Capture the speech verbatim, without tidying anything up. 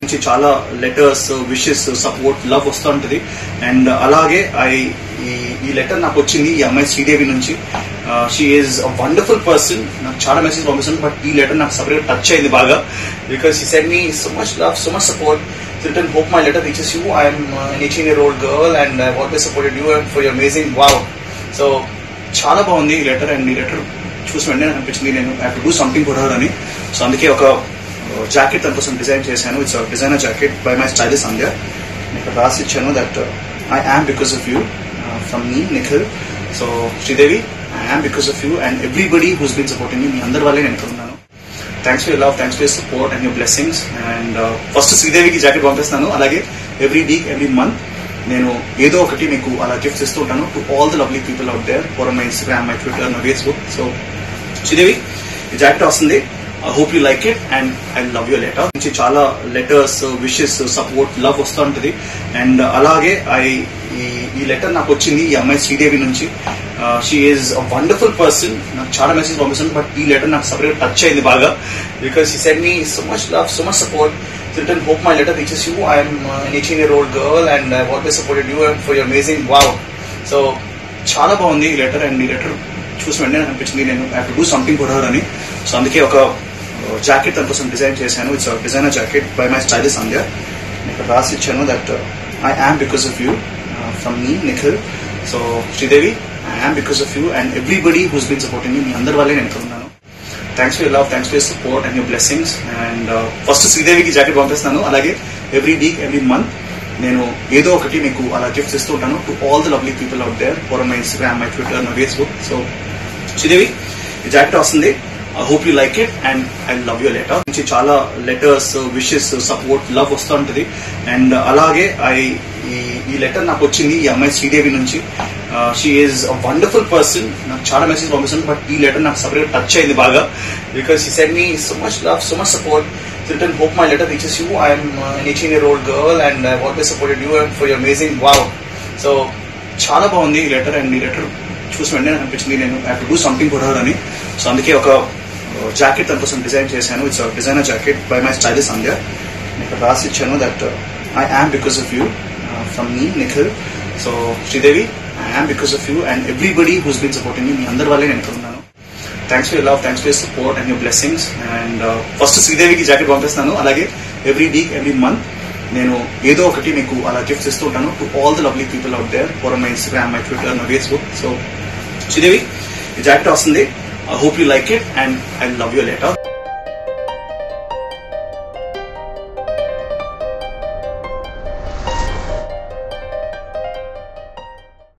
నుంచి చాలా letters, wishes, support, love వస్తూ ఉంటుంది. అండ్ అలాగే ఐ ఈ లెటర్ నాకు వచ్చింది ఈ అమ్మాయి శ్రీదేవి నుంచి. She is a wonderful person. నాకు చాలా మెసేజ్ పంపిస్తాను, బట్ ఈ లెటర్ నాకు సపరేట్ టచ్ అయింది బాగా. Because she send me so much love, so much support. Return hope my letter reaches you. I'm an eighteen year old girl and I've always supported you and for your amazing wow. So చాలా బాగుంది ఈ letter. And ఈ letter చూసి వెంటనే నాకు అనిపించింది నేను I have to do something for her అని. సో అందుకే ఒక జాకెట్ తన కోసం డిజైన్ చేశాను. It's designer jacket by my stylist Sandhya. ఇక్కడ రాసి ఇచ్చాను that I am because of you from me Nikhil. So Sridevi, I am because of you and everybody who's been supporting me. మీ అందరి వల్లే నేను ఇక్కడ ఉన్నాను. Thanks for your love, thanks for your support and your blessings. And first శ్రీదేవికి jacket పంపిస్తాను. అలాగే every week, every month నేను ఏదో ఒకటి మీకు అలా గిఫ్ట్స్ ఇస్తూ ఉంటాను to all the lovely people out there for my Instagram, my Twitter, my Facebook. So Sridevi, ఈ జాకెట్ వస్తుంది. I hope you like it and I love your letter. నుంచి చాలా లెటర్స్, విషెస్, సపోర్ట్, లవ్ వస్తూ ఉంటుంది. And అలాగే I ఈ letter నాకు వచ్చింది ఈ అమ్మాయి శ్రీదేవి నుంచి. She is a wonderful person. నాకు చాలా మెసేజ్ పంపిస్తాను, బట్ ఈ లెటర్ నాకు సపరేట్ టచ్ అయింది బాగా. Because she send me so much love, so much support. Return hope my letter reaches you. I'm an eighteen year old girl and I've always supported you and for your amazing wow. So చాలా బాగుంది ఈ letter. And ఈ letter చూసి వెంటనే నాకు అనిపించింది నేను I have to do something for her అని. సో అందుకే ఒక జాకెట్ తన కోసం డిజైన్ చేశాను. It's designer jacket by my stylist Sandhya. ఇక్కడ రాసి ఇచ్చాను that I am because of you from me Nikhil. So Sridevi, I am because of you and everybody who's been supporting me. మీ అందరి వల్లే నేను ఇక్కడ ఉన్నాను. Thanks for your love, thanks for your support and your blessings. And first శ్రీదేవికి jacket పంపిస్తాను. అలాగే every week, every month నేను ఏదో ఒకటి మీకు అలా గిఫ్ట్స్ ఇస్తూ ఉంటాను to all the lovely people out there for my Instagram, my Twitter, my Facebook. So Sridevi, ఈ జాకెట్ వస్తుంది. I hope you like it and I love your letter. నుంచి చాలా లెటర్స్, విషెస్, సపోర్ట్, లవ్ వస్తూ ఉంటుంది. And అలాగే I ఈ letter నాకు వచ్చింది ఈ అమ్మాయి శ్రీదేవి నుంచి. She is a wonderful person. నాకు చాలా మెసేజ్ పంపిస్తాను, బట్ ఈ లెటర్ నాకు సపరేట్ టచ్ అయింది బాగా. Because she send me so much love, so much support. Return hope my letter reaches you. I'm an eighteen year old girl and I've always supported you and for your amazing wow. So చాలా బాగుంది ఈ letter. And ఈ letter చూసి వెంటనే నాకు అనిపించింది నేను I have to do something for her అని. సో అందుకే ఒక జాకెట్ తన కోసం డిజైన్ చేశాను. It's designer jacket by my stylist Sandhya. ఇక్కడ రాసి ఇచ్చాను that I am because of you from me Nikhil. So Sridevi, I am because of you and everybody who's been supporting me. మీ అందరి వల్లే నేను ఇక్కడ ఉన్నాను. Thanks for your love, thanks for your support and your blessings. And first శ్రీదేవికి jacket పంపిస్తాను. అలాగే every week, every month నేను ఏదో ఒకటి మీకు అలా గిఫ్ట్స్ ఇస్తూ ఉంటాను to all the lovely people out there for my Instagram, my Twitter, my Facebook. So Sridevi, ఈ జాకెట్ వస్తుంది. I hope you like it and I love your letter.